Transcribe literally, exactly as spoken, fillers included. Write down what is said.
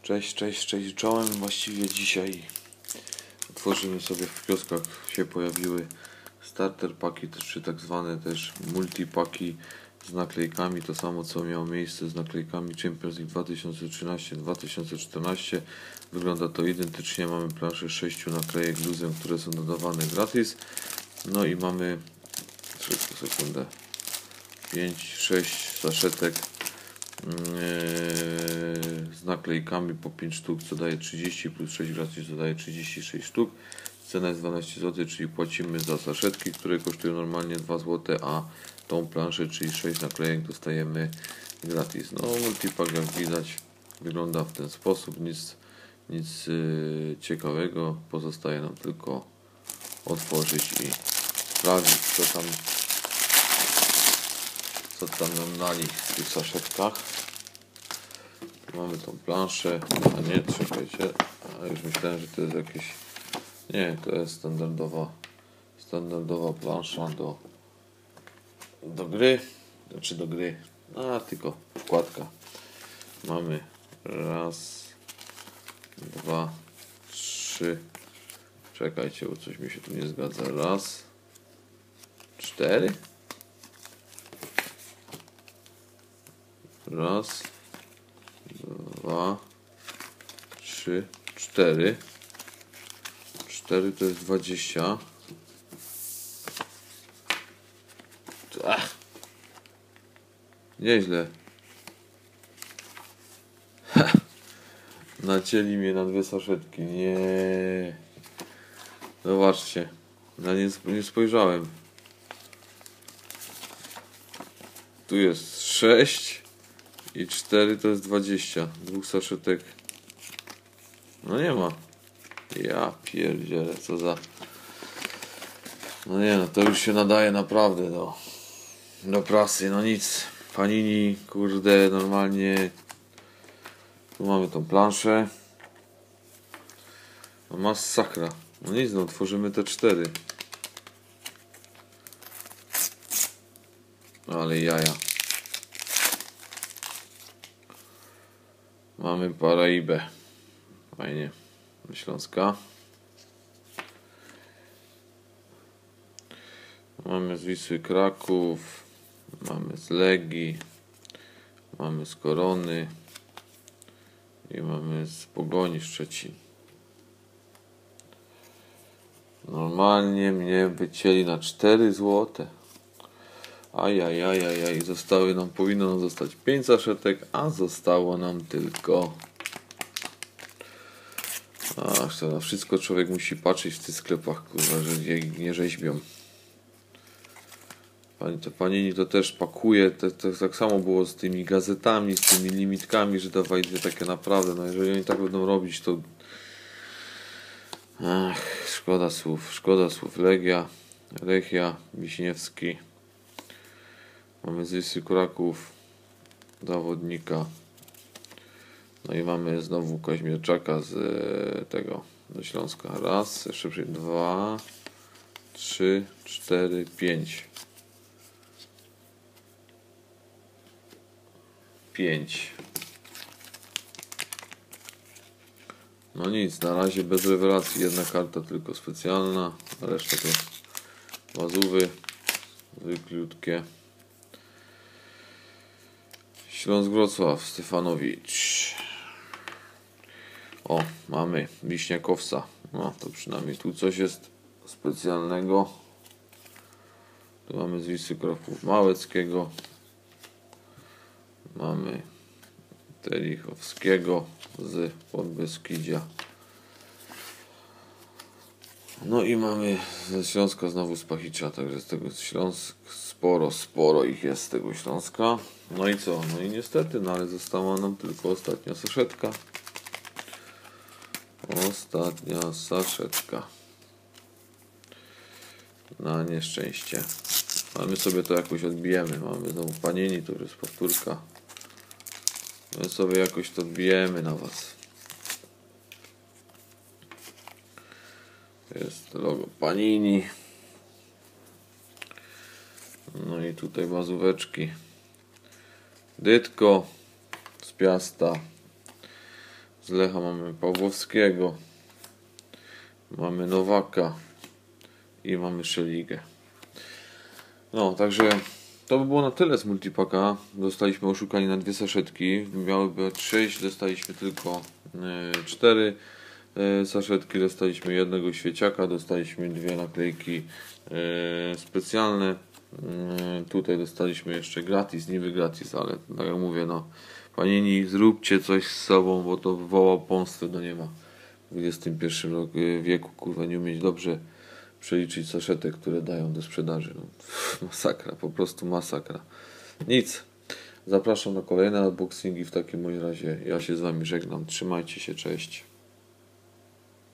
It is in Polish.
Cześć, cześć, cześć, czołem. Właściwie dzisiaj otworzymy sobie, w kioskach się pojawiły starter paki, czy tak zwane też multipaki z naklejkami. To samo co miało miejsce z naklejkami Champions League dwa tysiące trzynaście dwa tysiące czternaście. Wygląda to identycznie. Mamy planszę sześciu naklejek luzem, które są dodawane gratis. No i mamy szybko, sekundę pięć sześć saszetek z naklejkami po pięć sztuk, co daje trzydzieści, plus sześć gratis, co daje trzydzieści sześć sztuk. Cena jest dwanaście złotych, czyli płacimy za saszetki, które kosztują normalnie dwa złote, a tą planszę, czyli sześć naklejek, dostajemy gratis. No, multipack, jak widać, wygląda w ten sposób. Nic, nic yy, ciekawego. Pozostaje nam tylko otworzyć i sprawdzić, co tam co tam nam dali w tych saszetkach. Mamy tą planszę, a nie, czekajcie, a już myślałem, że to jest jakieś, nie, to jest standardowa standardowa plansza do do gry, znaczy do gry, a tylko wkładka. Mamy raz, dwa, trzy, czekajcie, bo coś mi się tu nie zgadza, raz, cztery, raz, dwa, trzy, cztery. Cztery to jest dwadzieścia. Ach, nieźle. Nacięli mnie na dwie saszetki. Nie. Zobaczcie. Ja nie, nie spojrzałem. Tu jest sześć. I cztery to jest dwadzieścia. Dwóch saszetek. No nie ma. Ja pierdzielę, co za... No nie no, to już się nadaje naprawdę do, do prasy. No nic. Panini, kurde, normalnie. Tu mamy tą planszę. No masakra. No nic, no tworzymy te cztery. Ale jaja. Mamy Paraibę. Fajnie. Śląska. Mamy z Wisły Kraków. Mamy z Legii. Mamy z Korony. I mamy z Pogoni Szczecin. Normalnie mnie wycięli na cztery złote. Ajajajajaj, zostały nam, powinno nam zostać pięć saszetek, a zostało nam tylko... Ach, to na wszystko człowiek musi patrzeć w tych sklepach, kurwa, że nie rzeźbią. Pani to Panini to też pakuje, to, to tak samo było z tymi gazetami, z tymi limitkami, że dawaj dwie takie naprawdę, no jeżeli oni tak będą robić, to... Ach, szkoda słów, szkoda słów. Legia, Lechia, Wiśniewski. Mamy z Wisły Kraków zawodnika. No i mamy znowu Kaźmierczaka z tego, do Śląska. Raz, jeszcze przy dwa, trzy, cztery, pięć. Pięć. No nic, na razie bez rewelacji. Jedna karta tylko specjalna, a reszta to łazówy, zwykliutkie. Śląsk Wrocław, Stefanowicz. O, mamy Wiśniakowca. No, to przynajmniej tu coś jest specjalnego. Tu mamy z Wisły Kraków Małeckiego. Mamy Telichowskiego z Podbeskidzia. No i mamy ze Śląska znowu z Pachicza, także z tego Śląsk sporo, sporo ich jest z tego Śląska. No i co? No i niestety, no ale została nam tylko ostatnia saszetka. Ostatnia saszetka. Na nieszczęście. Ale my sobie to jakoś odbijemy. Mamy znowu Panini, to już jest powtórka. My sobie jakoś to odbijemy na was. Jest logo Panini. No i tutaj bazóweczki. Dytko z Piasta. Z Lecha mamy Pawłowskiego, mamy Nowaka i mamy Szeligę. No, także to by było na tyle z multipaka. Dostaliśmy oszukani na dwie saszetki. Miałyby być sześć, dostaliśmy tylko cztery e, saszetki. Dostaliśmy jednego świeciaka, dostaliśmy dwie naklejki e, specjalne. E, tutaj dostaliśmy jeszcze gratis, niby gratis, ale tak jak mówię, no panini, zróbcie coś z sobą, bo to woła pomstę, no nie ma w dwudziestym pierwszym roku, wieku, kurwa, nie umieć dobrze przeliczyć saszetek, które dają do sprzedaży. No, masakra, po prostu masakra. Nic. Zapraszam na kolejne unboxingi. W takim moim razie ja się z wami żegnam. Trzymajcie się, cześć.